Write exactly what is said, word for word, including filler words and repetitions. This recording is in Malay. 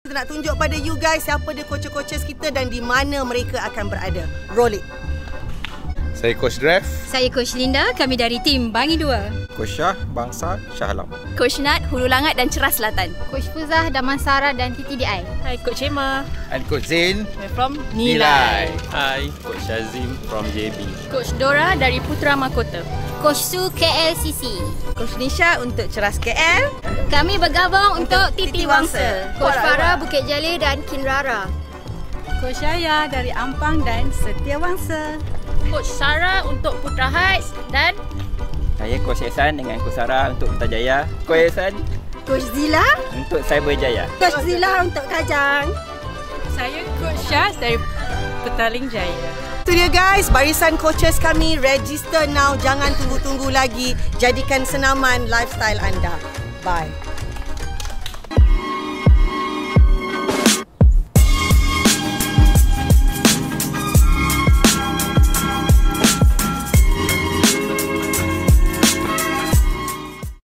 Kita nak tunjuk pada you guys siapa dia coaches-coaches kita dan di mana mereka akan berada. Roll it. Saya Coach Drev. Saya Coach Linda, kami dari tim Bangi dua. Coach Syah, Bangsa, Shah Alam. Coach Nat, Hulu Langat dan Ceras Selatan. Coach Fuzah, Damansara dan T T D I. Hai, Coach Emma. And Coach Zain. We're from Nilai. Hai, Coach Azim from J B. Coach Dora dari Putra Mahkota. Coach Su, K L C C. Coach Nisha untuk Ceras K L. Kami bergabung untuk Titi Wangsa. Coach Farah, Bukit Jalil dan Kinrara. Coach Yaya dari Ampang dan Setia Wangsa. Coach Sarah untuk Putra Heights dan Saya Coach Ehsan dengan Coach Sarah untuk Putrajaya. Coach Ehsan Coach Zila. untuk Cyberjaya. Coach Zila untuk Kajang. saya Coach Syaz dari Petaling Jaya. Itu dia guys, barisan coaches kami. Register now, jangan tunggu-tunggu lagi. Jadikan senaman lifestyle anda. Bye.